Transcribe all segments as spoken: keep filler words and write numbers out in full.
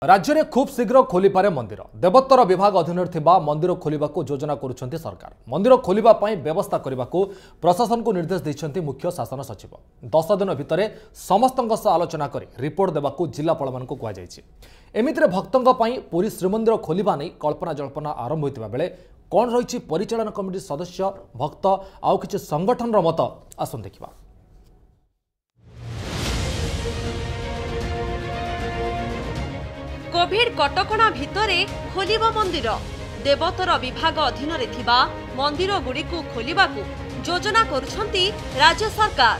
राज्य में खूब शीघ्र खोली पारे मंदिर देवोत्तर विभाग अधीन मंदिर खोलने को योजना करुछंती सरकार। मंदिर खोलिबा पई व्यवस्था करने को प्रशासन को निर्देश देइछंती मुख्य शासन सचिव। दस दिन भितर समस्तक सह आलोचना कर रिपोर्ट देवाकू जिलापाल मानकू कुआ जायछि। एमितिरे भक्तों पई पुरी श्रीमंदिर खोलिबा नै कल्पना जल्पना आरंभ होइतिबा बेले कौन रही परिचालन कमिटी सदस्य भक्त आउ किछि संगठन मत आसन देखिबा। कोविड कटकणा भितरे खोलिबा मंदिर देवोत्तर विभाग अधीन रे थिबा मंदिर गुडी को खोलिबा को योजना करुछंती राज्य सरकार।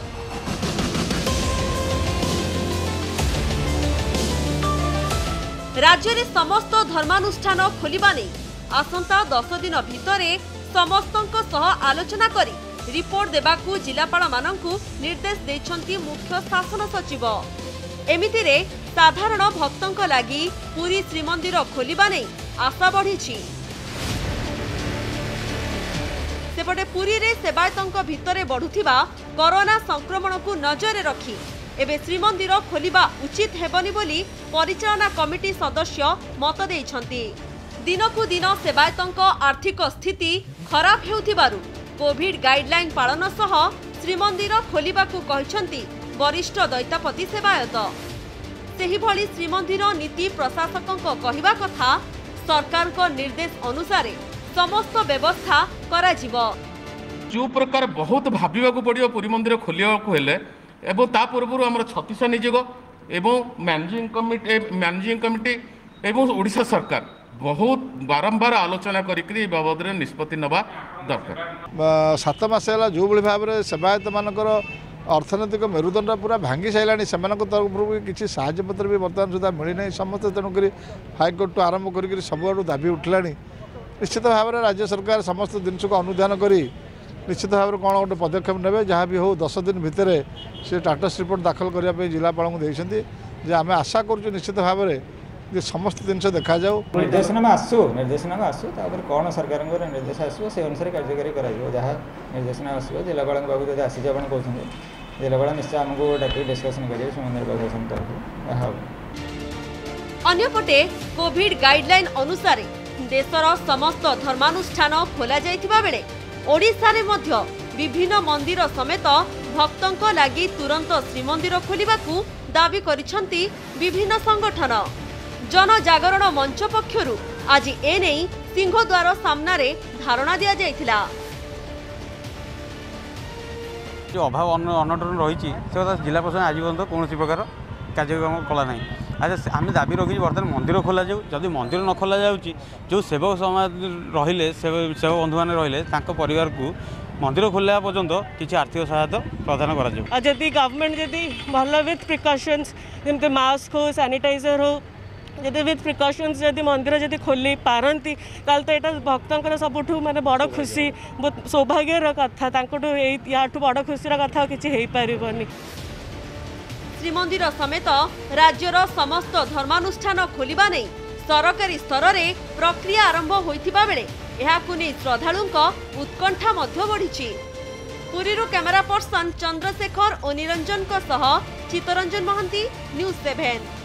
राज्य रे समस्त धर्मानुष्ठान खोलिबा नै आसंता दस दिन भितरे समस्तक सह आलोचना करी रिपोर्ट देबाकू जिलापाल मानकू निर्देश देछंती मुख्य शासन सचिव। एमितिरे साधारण भक्तों लगी पुरी श्रीमंदिर खोलिबा नै आशा बढ़ी। सेपटे पुरी रे सेवायतों भितरे बढ़ुथिबा कोरोना संक्रमण को नजर रखी एबे श्रीमंदिर खोलिबा उचित हेबनी बोली परिचालना कमिटी सदस्य मत देइछंती। दिनकू दिन सेवायतों आर्थिक स्थिति खराब हेउथिबारु कोविड गाइडलाइन पालन सह श्रीमंदिर खोलिबाकू कहिछंती वरिष्ठ दैतापति सेवायत। सेही भली श्रीमंदिर नीति प्रशासकों कहवा कथा सरकार को निर्देश अनुसार समस्त व्यवस्था करा जिवो। जो प्रकार बहुत भाविबाकू पड़ियो पुरी मंदिर खोलियाकू हेले एवं ता पूर्व आम छत्तीस नियोग एवं मैनेजिंग कमिटी मैनेजिंग कमिटी एवं ओडिशा सरकार बहुत बारंबार आलोचना करी बाबद निष्पत्ति नवा दरकार। सात मास जो भाई भाव में सेवायत मानकर अर्थनैतिक मेरुदंड पूरा भांगी सारा तरफ किसी साहय पत्र भी बर्तमान सुधा मिलना समस्त तेणुक हाइकोर्ट टू आरंभ कर सबुआड़ दाबी उठला। निश्चित भाव में राज्य सरकार समस्त जिनस को अनुधान कर निश्चित भाव में कौन गोटे पदक्षेप ने जहाँ भी हो दस दिन भितर से स्टाटस रिपोर्ट दाखल करने जिलापाल को देते आम आशा करुँ निश्चित भाव में समस्त जिनस देखा जाऊ। निर्देशनामा आसू निर्देशनामा आसू कौन सरकार निर्देश आसो से अनुसार कार्यकारी कर निर्देशनामा आसो जिलापाल पाक जब आसी कहते जिलापाल निश्चय आमको डाक डिस्कसन करेंगे मंदिर प्रशासन तरफ। अन्यपटे कोविड गाइडलाइन अनुसार देशर समस्त धर्मानुष्ठान खोला जाइथिबा बेले ओडिशा रे मध्य विभिन्न मंदिर समेत भक्तों लगी तुरंत श्रीमंदिर खोलिबाकू दाबी करिसंती विभिन्न संगठन। जनजागरण मंच पक्षरु आज एने सिंहद्वार सामना रे धारणा दिया जाइथिला। जो अभाव अनटन रही जिला प्रशासन आज पर्यटन कौन प्रकार कार्यक्रम कला ना। अच्छा आम दाबी रखी बर्तमान मंदिर खोल जाऊ जदि मंदिर न खोल जाऊँगी जो सेवक समाज रहिले सेवक बंधु मैंने रहिले परिवार को मंदिर खोलिया पर्यंत किसी आर्थिक सहायता प्रदान करा। जदि गवर्नमेंट जदि भल विथ प्रिकॉशंस जमते मास्क हो सैनिटाइजर हो जदि विथ प्रिकॉशंस जदि मंदिर जदि खोली पारती ताल तो यहाँ भक्तों सबुठू माने बड़ खुशी बहुत सौभाग्यर कथा या बड़ खुशी कथा किसी हो पारनी। श्रीमंदिर समेत राज्यर समस्त धर्मानुष्ठान खोलिबा नै सरकारी स्तर रे प्रक्रिया आरंभ होइथिबा बेले एहाकु नै श्रद्धालुंक उत्कंठा मध्य बढ़िछि। पुरीरू कैमरा पर्सन चंद्रशेखर और निरंजन सह चित्तरंजन महांती न्यूज सेवन।